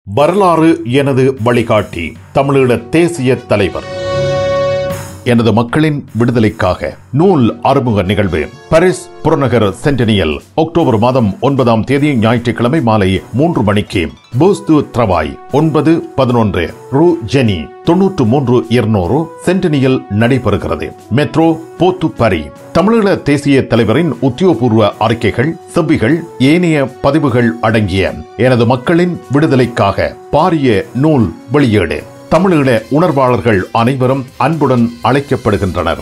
வரலாறு எனது வழிகாட்டி. தமிழீழ தேசிய தலைவர். எனது மக்களின் விடுதலைக்காக நூல் அறிமுக நிகழ்வு. பாரிஸ் புறநகர் சென்டினியல், அக்டோபர் மாதம் 9ஆம் தேதி ஞாயிற்றுக்கிழமை மாலை 3 மணிக்கு. பூஸ்து த்ரவாய் 9-11 ரூ ஜெனி 93-200 சென்டினியல் நடைபெறுகிறது. மெட்ரோ போத்து பாரி. தமிழீழ தேசிய தலைவரின் உத்தியோகபூர்வ அறிக்கைகள், செவ்விகள், ஏனைய பதிவுகள் அடங்கிய எனது மக்களின் விடுதலைக்காக பாரிய நூல் வெளியீடு. தமிழீழ உணர்வாளர்கள் அனைவரும் அன்புடன் அழைக்கப்படுகின்றனர்.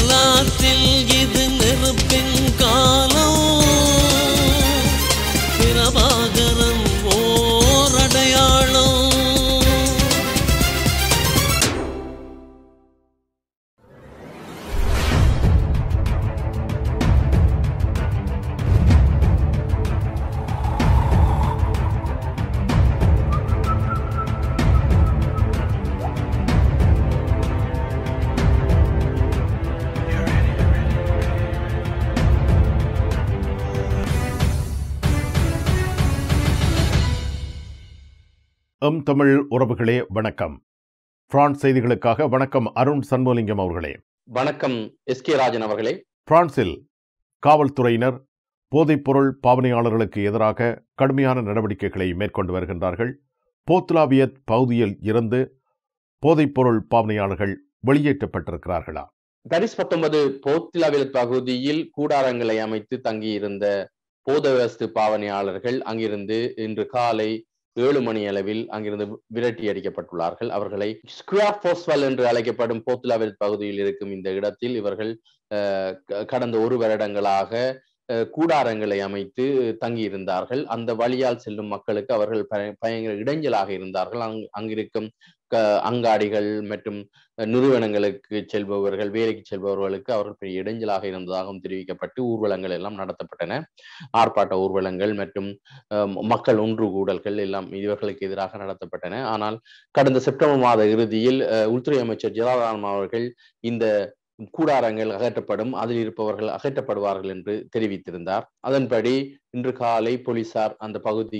தமிழ் உறவுகளே வணக்கம். பிரான்ஸ் செய்திகளுக்காக வணக்கம் அருண் சண்முகலிங்கம் அவர்களே. வணக்கம் எஸ்.கே. ராஜன் அவர்களே. பிரான்சில் காவல்துறையினர் போதைப்பொருள் பாவனையாளர்களுக்கு எதிராக கடுமையான நடவடிக்கைகளை மேற்கொண்டு வருகின்றார்கள். போத்லாவியத் பகுதியில் இருந்து போதைப்பொருள் பாவனையாளர்கள் வெளியேற்றப்பட்டிருக்கிறார்களா? பாரிஸ் 19 போத்லாவியத் பகுதியில் கூடாரங்களை அமைத்து தங்கியிருந்த போதைவஸ்து பாவனையாளர்கள் அங்கிருந்து இன்று காலை 7 மணி அளவில் அங்கிருந்து விரட்டி அடிக்கப்பட்டுள்ளார்கள். அவர்களை ஸ்குவார் போஸ்வல் என்று அழைக்கப்படும் போத்லாவியத் பகுதியில் இருக்கும் இந்த இடத்தில் இவர்கள் கடந்த 1 வருடங்களாக கூடாரங்களை அமைத்து தங்கியிருந்தார்கள். அந்த வழியால் செல்லும் மக்களுக்கு அவர்கள் பயங்கர இடைஞ்சலாக இருந்தார்கள். அங்கிருக்கும் அங்காடிகள் மற்றும் நிறுவனங்களுக்கு செல்பவர்கள், வேலைக்கு செல்பவர்களுக்கு அவர்கள் பெரிய இடைஞ்சலாக இருந்ததாகவும் தெரிவிக்கப்பட்டு ஊர்வலங்கள் எல்லாம் நடத்தப்பட்டன. ஆர்ப்பாட்ட ஊர்வலங்கள் மற்றும் மக்கள் ஒன்று கூடல்கள் எல்லாம் இவர்களுக்கு எதிராக நடத்தப்பட்டன. ஆனால் கடந்த செப்டம்பர் மாத இறுதியில் உள்துறை அமைச்சர் ஜெயலலிதா அவர்கள் இந்த கூடாரங்கள் அகற்றப்படும், அதில் இருப்பவர்கள் அகற்றப்படுவார்கள் என்று தெரிவித்திருந்தார். அதன்படி இன்று காலை போலீசார் அந்த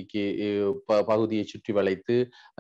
பகுதியை சுற்றி வளைத்து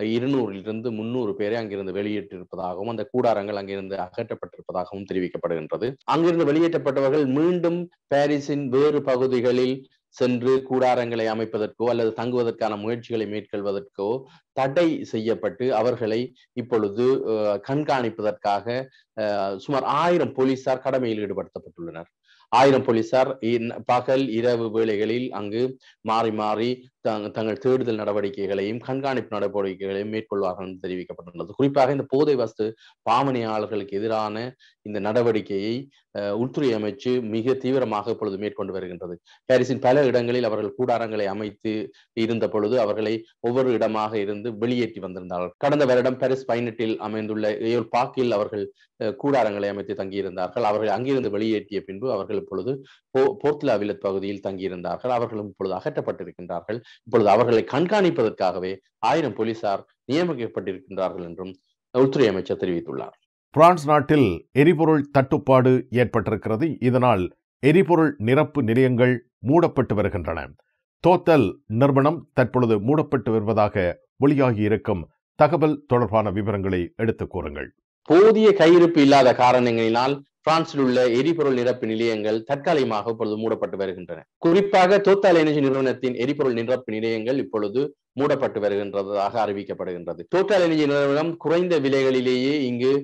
200 - 300 பேரை அங்கிருந்து வெளியேற்றிருப்பதாகவும் அந்த கூடாரங்கள் அங்கிருந்து அகற்றப்பட்டிருப்பதாகவும் தெரிவிக்கப்படுகின்றது. அங்கிருந்து வெளியேற்றப்பட்டவர்கள் மீண்டும் பாரிஸின் வேறு பகுதிகளில் சென்று கூடாரங்களை அமைப்பதற்கோ அல்லது தங்குவதற்கான முயற்சிகளை மேற்கொள்வதற்கோ தடை செய்யப்பட்டு அவர்களை இப்பொழுது கண்காணிப்பதற்காக சுமார் 1000 போலீசார் கடமையில் ஈடுபடுத்தப்பட்டுள்ளனர். 1000 போலீசார் பகல் இரவு வேளைகளில் அங்கு மாறி மாறி தங்கள் தேடுதல் நடவடிக்கைகளையும் கண்காணிப்பு நடவடிக்கைகளையும் மேற்கொள்வார்கள் என்று தெரிவிக்கப்பட்டுள்ளது. குறிப்பாக இந்த போதை வஸ்து பாவனையாளர்களுக்கு எதிரான இந்த நடவடிக்கையை உள்துறை அமைச்சு மிக தீவிரமாக இப்பொழுது மேற்கொண்டு வருகின்றது. பாரிஸின் பல இடங்களில் அவர்கள் கூடாரங்களை அமைத்து இருந்த பொழுது அவர்களை ஒவ்வொரு இடமாக இருந்து வெளியேற்றி வந்திருந்தார்கள். கடந்த வருடம் பாரிஸ் 18 அமைந்துள்ள ஏல் பார்க்கில் அவர்கள் கூடாரங்களை அமைத்து தங்கியிருந்தார்கள். அவர்கள் அங்கிருந்து வெளியேற்றிய பின்பு அவர்கள் இப்பொழுது போத்லாவியத் பகுதியில் தங்கியிருந்தார்கள். அவர்களும் இப்பொழுது அகற்றப்பட்டிருக்கின்றார்கள். இப்பொழுது அவர்களை கண்காணிப்பதற்காகவே 1000 போலீசார் நியமிக்கப்பட்டிருக்கின்றார்கள் என்றும் உள்துறை அமைச்சர் தெரிவித்துள்ளார். பிரான்ஸ் நாட்டில் எரிபொருள் தட்டுப்பாடு ஏற்பட்டிருக்கிறது. இதனால் எரிபொருள் நிரப்பு நிலையங்கள் மூடப்பட்டு வருகின்றன. டோட்டல் நிறுவனம் தற்பொழுது மூடப்பட்டு வருவதாக வெளியாகி இருக்கும் தகவல் தொடர்பான விவரங்களை எடுத்துக் கூறுங்கள். போதிய கையிருப்பு இல்லாத காரணங்களினால் பிரான்சில் உள்ள எரிபொருள் நிரப்பு நிலையங்கள் தற்காலிகமாக இப்பொழுது மூடப்பட்டு வருகின்றன. குறிப்பாக டோட்டல் எனர்ஜி நிறுவனத்தின் எரிபொருள் நிரப்பு நிலையங்கள் இப்பொழுது மூடப்பட்டு வருகின்றதாக அறிவிக்கப்படுகின்றது. டோட்டல் எனர்ஜி நிறுவனம் குறைந்த விலைகளிலேயே இங்கு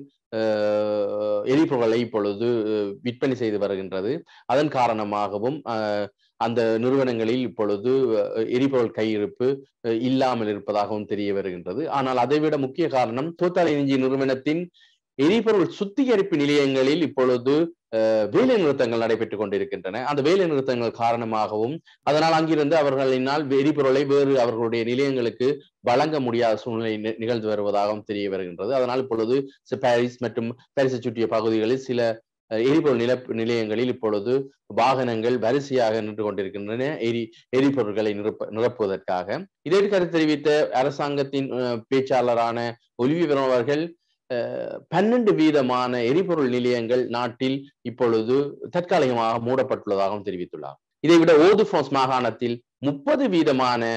எரிபொருளை இப்பொழுது விற்பனை செய்து வருகின்றது. அதன் காரணமாகவும் அந்த நிறுவனங்களில் இப்பொழுது எரிபொருள் கையிருப்பு இல்லாமல் இருப்பதாகவும் தெரிய வருகின்றது. ஆனால் அதைவிட முக்கிய காரணம் டோட்டல் எனர்ஜி நிறுவனத்தின் எரிபொருள் சுத்திகரிப்பு நிலையங்களில் இப்பொழுது வேலை நிறுத்தங்கள் நடைபெற்றுக் கொண்டிருக்கின்றன. அந்த வேலை நிறுத்தங்கள் காரணமாகவும் அதனால் அங்கிருந்து அவர்களினால் எரிபொருளை வேறு அவர்களுடைய நிலையங்களுக்கு வழங்க முடியாத சூழ்நிலை நிகழ்ந்து வருவதாகவும் தெரிய வருகின்றது. அதனால் இப்பொழுது பாரிஸ் மற்றும் பாரிஸை சுற்றிய பகுதிகளில் சில எரிபொருள் நிலையங்களில் இப்பொழுது வாகனங்கள் வரிசையாக நின்று கொண்டிருக்கின்றன எரிபொருட்களை நிரப்புவதற்காக. இதே கருத்து தெரிவித்த அரசாங்கத்தின் பேச்சாளரான ஒலிவியே வெரான் அவர்கள் 12% எரிபொருள் நிலையங்கள் நாட்டில் இப்பொழுது தற்காலிகமாக மூடப்பட்டுள்ளதாகவும் தெரிவித்துள்ளார். இதைவிட ஓது பிரான்ஸ் மாகாணத்தில் 30%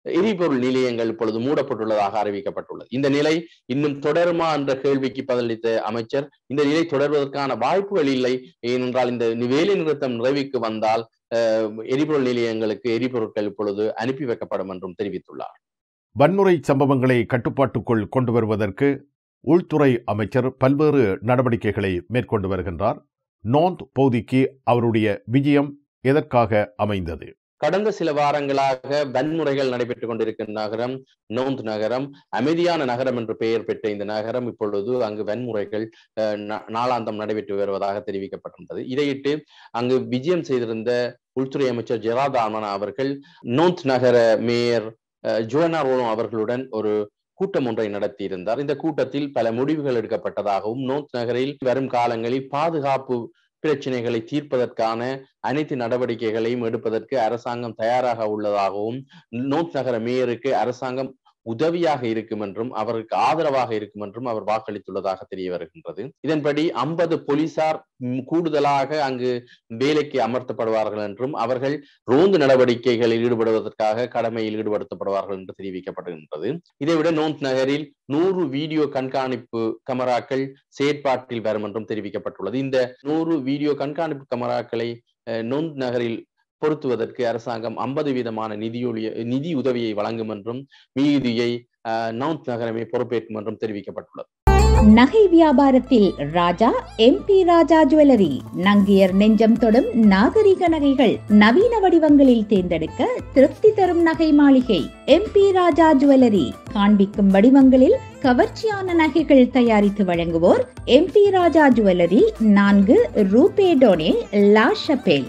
எரிபொருள் நிலையங்கள் இப்பொழுது மூடப்பட்டுள்ளதாக அறிவிக்கப்பட்டுள்ளது. இந்த நிலை இன்னும் தொடருமா என்ற கேள்விக்கு பதிலளித்த அமைச்சர், இந்த நிலை தொடர்வதற்கான வாய்ப்புகள் இல்லை, ஏனென்றால் இந்த வேலை நிறுத்தம் நிறைவுக்கு வந்தால் எரிபொருள் நிலையங்களுக்கு எரிபொருட்கள் இப்பொழுது அனுப்பி வைக்கப்படும் என்றும் தெரிவித்துள்ளார். வன்முறை சம்பவங்களை கட்டுப்பாட்டுக்குள் கொண்டு வருவதற்கு உள்துறை அமைச்சர் பல்வேறு நடவடிக்கைகளை மேற்கொண்டு வருகின்றார். நோந்த் பகுதிக்கு அவருடைய விஜயம் எதற்காக அமைந்தது? கடந்த சில வாரங்களாக வன்முறைகள் நடைபெற்றுக் கொண்டிருக்கின்ற நகரம் நோந்த் நகரம். அமைதியான நகரம் என்று பெயர் பெற்ற இந்த நகரம் இப்பொழுது அங்கு வன்முறைகள் நாளாந்தம் நடைபெற்று வருவதாக தெரிவிக்கப்பட்டிருந்தது. இதையிட்டு அங்கு விஜயம் செய்திருந்த உள்துறை அமைச்சர் ஜெராத் ஆமனா அவர்கள் நோந்த் நகர மேயர் ஜோனா ரோலோ அவர்களுடன் ஒரு கூட்டம் ஒன்றை நடத்தியிருந்தார். இந்த கூட்டத்தில் பல முடிவுகள் எடுக்கப்பட்டதாகவும் நோந்த் நகரில் வரும் காலங்களில் பாதுகாப்பு பிரச்சனைகளை தீர்ப்பதற்கான அனைத்து நடவடிக்கைகளையும் எடுப்பதற்கு அரசாங்கம் தயாராக உள்ளதாகவும், நோந்த் நகர மேயருக்கு அரசாங்கம் உதவியாக இருக்கும் என்றும் அவருக்கு ஆதரவாக இருக்கும் என்றும் அவர் வாக்களித்துள்ளதாக தெரிய வருகின்றது. இதன்படி 50 போலீசார் கூடுதலாக அங்கு வேலைக்கு அமர்த்தப்படுவார்கள் என்றும் அவர்கள் ரோந்து நடவடிக்கைகளில் ஈடுபடுவதற்காக கடமையில் ஈடுபடுத்தப்படுவார்கள் என்று தெரிவிக்கப்படுகின்றது. இதைவிட நோந்த் நகரில் 100 வீடியோ கண்காணிப்பு கமராக்கள் செயற்பாட்டில் வரும் என்றும் தெரிவிக்கப்பட்டுள்ளது. இந்த 100 வீடியோ கண்காணிப்பு கமராக்களை நோந்த் நகரில் பொருத்துவதற்கு அரசாங்கம் 50% நிதி உதவியை வழங்கும் என்றும் மீதியை நோந்த் நகரமே பொறுப்பேற்கும் என்றும் தெரிவிக்கப்பட்டுள்ளது. நகை வியாபாரத்தில் ராஜா MP ராஜா ஜுவல்லரி. நங்கியர் நெஞ்சம் தொடும் நாகரிக நகைகள் நவீன வடிவங்களில் தேர்ந்தெடுக்க திருப்தி தரும் நகை மாளிகை MP ராஜா ஜுவல்லரி. காண்பிக்கும் வடிவங்களில் கவர்ச்சியான நகைகள் தயாரித்து வழங்குவோர் MP ராஜா ஜுவல்லரி, 4 ரூபே டோனே, லா ஷபேல்.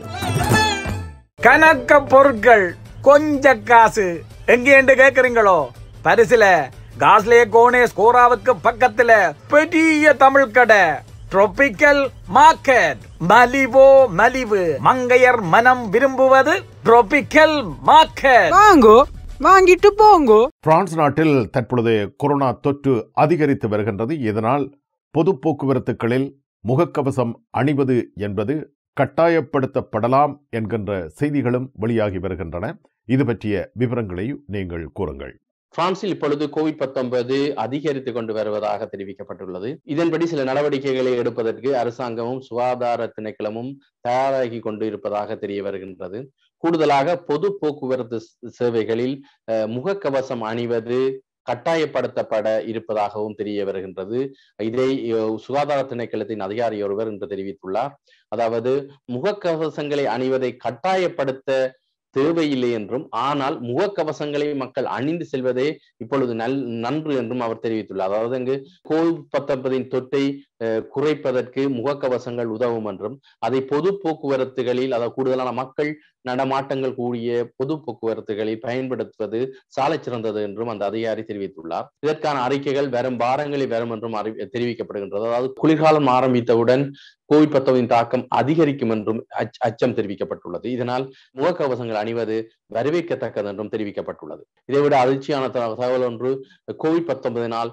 கணக்க பொருட்கள் கொஞ்ச காசு எங்கேண்டு கேக்குறீங்களோ? பரிசுல காஸ்லே கோனே ஸ்கோராவுக்கு பக்கத்துல பெரிய தமிழ் கடை ட்ரோபிக்கல் மார்க்கெட். மலிவோ மலிவு, மங்கையர் மனம் விரும்புவது ட்ரோபிக்கல் மார்க்கெட். வாங்கோ, வாங்கிட்டு போங்கோ. பிரான்ஸ் நாட்டில் தற்பொழுது கொரோனா தொற்று அதிகரித்து வருகின்றது. இதனால் பொது போக்குவரத்துகளில் முகக்கவசம் அணிவது என்பது கட்டாயப்படுத்தப்படலாம் என்கின்ற செய்திகளும் வெளியாகி வருகின்றன. இது பற்றிய விவரங்களை நீங்கள் கூறுங்கள். பிரான்சில் இப்பொழுது COVID-19 அதிகரித்து கொண்டு வருவதாக தெரிவிக்கப்பட்டுள்ளது. இதன்படி சில நடவடிக்கைகளை எடுப்பதற்கு அரசாங்கமும் சுகாதார திணைக்களமும் தயாராகி கொண்டு இருப்பதாக தெரிய வருகின்றது. கூடுதலாக பொது போக்குவரத்து சேவைகளில் முகக்கவசம் அணிவது கட்டாயப்படுத்தப்பட இருப்பதாகவும் தெரிய வருகின்றது. இதை சுகாதார திணைக்களத்தின் அதிகாரி ஒருவர் என்று தெரிவித்துள்ளார். அதாவது முகக்கவசங்களை அணிவதை கட்டாயப்படுத்த தேவையில்லை என்றும், ஆனால் முகக்கவசங்களை மக்கள் அணிந்து செல்வதே இப்பொழுது நன்று என்றும் அவர் தெரிவித்துள்ளார். அதாவது இங்கு COVID-19 தொற்றை குறைப்பதற்கு முகக்கவசங்கள் உதவும் என்றும், அதை பொது போக்குவரத்துகளில், அதாவது கூடுதலான மக்கள் நடமாட்டங்கள் கூடிய பொது போக்குவரத்துகளில் பயன்படுத்துவது சாலை சிறந்தது என்றும் அந்த அதிகாரி தெரிவித்துள்ளார். இதற்கான அறிக்கைகள் வரும் வாரங்களில் வரும் என்றும் தெரிவிக்கப்படுகின்றது. அதாவது குளிர்காலம் ஆரம்பித்தவுடன் COVID-19 தாக்கம் அதிகரிக்கும் என்றும் அச்சம் தெரிவிக்கப்பட்டுள்ளது. இதனால் முகக்கவசங்கள் அணிவது வரவேற்கத்தக்கது என்றும் தெரிவிக்கப்பட்டுள்ளது. இதைவிட அதிர்ச்சியான தகவல் ஒன்று, COVID-19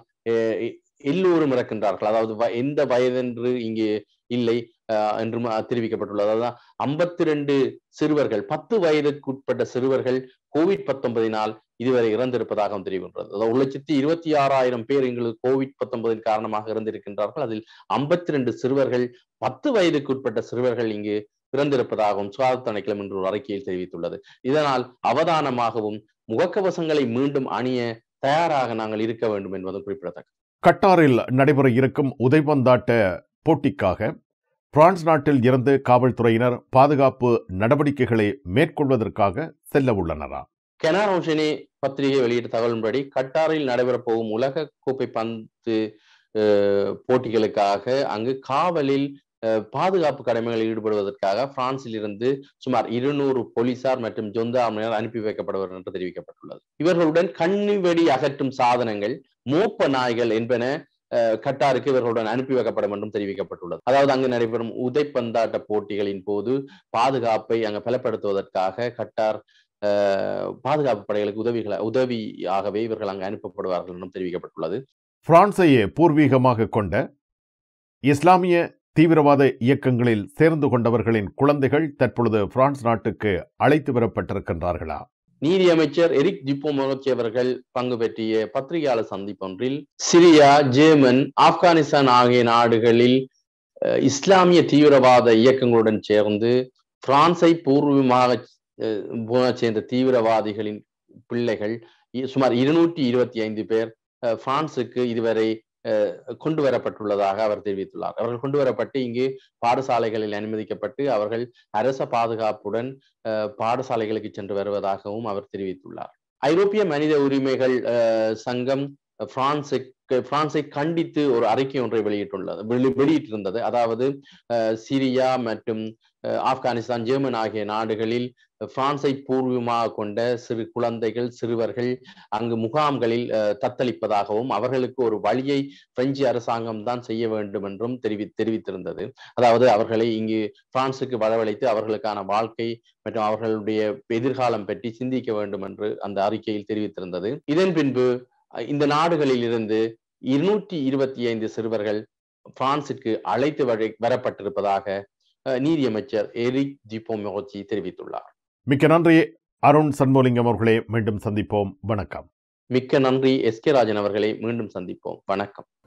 எல்லோரும் இறக்கின்றார்கள். அதாவது எந்த வயதென்று இங்கே இல்லை என்றும் தெரிவிக்கப்பட்டுள்ளது. அதாவது 52 சிறுவர்கள், 10 வயதுக்கு உட்பட்ட சிறுவர்கள் COVID-19 இதுவரை இறந்திருப்பதாகவும் தெரிவிக்கின்றது. அதாவது 1,26,000 பேர் எங்களுக்கு COVID-19 காரணமாக இறந்திருக்கின்றார்கள். அதில் 52 சிறுவர்கள், 10 வயதுக்கு உட்பட்ட சிறுவர்கள் இங்கு இறந்திருப்பதாகவும் சுகாதார திணைக்களம் என்ற ஒரு அறிக்கையில் தெரிவித்துள்ளது. இதனால் அவதானமாகவும் முகக்கவசங்களை மீண்டும் அணிய தயாராக நாங்கள் இருக்க வேண்டும் என்பது குறிப்பிடத்தக்கது. கட்டாரில் நடைபெற இருக்கும் உதைபந்தாட்ட போட்டிக்காக பிரான்ஸ் நாட்டில் இருந்து காவல்துறையினர் பாதுகாப்பு நடவடிக்கைகளை மேற்கொள்வதற்காக செல்ல உள்ளனரா? கெனாரோஷனே பத்திரிகை வெளியிட்ட தகவலின்படி கட்டாரில் நடைபெறப் போகும் உலக கோப்பை பந்து போட்டிகளுக்காக அங்கு காவலில் பாதுகாப்பு கடமைகளில் ஈடுபடுவதற்காக பிரான்சில் இருந்து சுமார் 200 போலீசார் மற்றும் ஜொந்தாமினர் அனுப்பி வைக்கப்படுவர் என்று தெரிவிக்கப்பட்டுள்ளது. இவர்களுடன் கண்ணிவெடி அகற்றும் சாதனங்கள், மோப்ப நாய்கள் என்பன கட்டாருக்கு இவர்களுடன் அனுப்பி வைக்கப்படும் என்றும் தெரிவிக்கப்பட்டுள்ளது. அதாவது அங்கு நடைபெறும் உதைப்பந்தாட்ட போட்டிகளின் போது பாதுகாப்பை அங்கு பலப்படுத்துவதற்காக கட்டார் பாதுகாப்பு படைகளுக்கு உதவியாகவே இவர்கள் அங்கு அனுப்பப்படுவார்கள் என்றும் தெரிவிக்கப்பட்டுள்ளது. பிரான்சையே பூர்வீகமாக கொண்ட இஸ்லாமிய தீவிரவாத இயக்கங்களில் சேர்ந்து கொண்டவர்களின் குழந்தைகள் தற்பொழுது பிரான்ஸ் நாட்டுக்கு அழைத்து வரப்பட்டிருக்கின்றார்களா? நீதியமைச்சர் எரிக் டிப்போ-மொரோச்சி அவர்கள் பங்கு பெற்றிய பத்திரிகையாளர் சந்திப்பொன்றில் சிரியா, ஜேர்மன், ஆப்கானிஸ்தான் ஆகிய நாடுகளில் இஸ்லாமிய தீவிரவாத இயக்கங்களுடன் சேர்ந்து பிரான்சை பூர்வமாக சேர்ந்த தீவிரவாதிகளின் பிள்ளைகள் சுமார் 225 பேர் பிரான்சுக்கு இதுவரை கொண்டு வரப்பட்டுள்ளதாக அவர் தெரிவித்துள்ளார். அவர்கள் கொண்டு வரப்பட்டு இங்கு பாடசாலைகளில் அனுமதிக்கப்பட்டு அவர்கள் அரச பாதுகாப்புடன் பாடசாலைகளுக்கு சென்று வருவதாகவும் அவர் தெரிவித்துள்ளார். ஐரோப்பிய மனித உரிமைகள் சங்கம் பிரான்சை கண்டித்து ஒரு அறிக்கை ஒன்றை வெளியிட்டிருந்தது. அதாவது சிரியா மற்றும் ஆப்கானிஸ்தான், ஜெர்மன் ஆகிய நாடுகளில் பிரான்சை பூர்வமாக கொண்ட சிறு குழந்தைகள், சிறுவர்கள் அங்கு முகாம்களில் தத்தளிப்பதாகவும் அவர்களுக்கு ஒரு வழியை பிரெஞ்சு அரசாங்கம் தான் செய்ய வேண்டும் என்றும் தெரிவித்திருந்தது. அதாவது அவர்களை இங்கு பிரான்சுக்கு வரவழைத்து அவர்களுக்கான வாழ்க்கை மற்றும் அவர்களுடைய எதிர்காலம் பற்றி சிந்திக்க வேண்டும் என்று அந்த அறிக்கையில் தெரிவித்திருந்தது. இதன் பின்பு இந்த நாடுகளில் இருந்து 225 சிறுவர்கள் பிரான்சுக்கு அழைத்து வரப்பட்டிருப்பதாக நீதியமைச்சர் எரிக் டிப்போ-மொரோச்சி தெரிவித்துள்ளார். மிக்க நன்றி அருண் சண்முகலிங்கம் அவர்களே. மீண்டும் சந்திப்போம். வணக்கம். மிக்க நன்றி எஸ் கே ராஜன் அவர்களே. மீண்டும் சந்திப்போம். வணக்கம்.